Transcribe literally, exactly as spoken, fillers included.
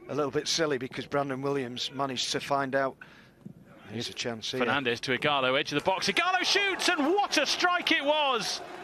a little bit silly because Brandon Williams managed to find out. Here's a chance here. Fernandez to Igalo, edge of the box. Igalo shoots, and what a strike it was!